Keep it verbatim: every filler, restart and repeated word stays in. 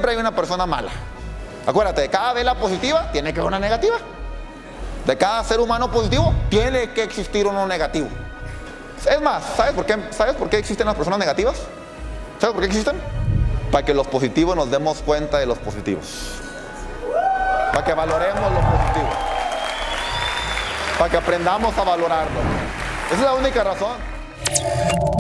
siempre hay una persona mala. Acuérdate, de cada vela positiva tiene que haber una negativa. De cada ser humano positivo tiene que existir uno negativo. Es más, ¿sabes por qué, ¿sabes por qué existen las personas negativas? ¿Sabes por qué existen? Para que los positivos nos demos cuenta de los positivos. Para que valoremos los positivos. Para que aprendamos a valorarlo. Esa es la única razón.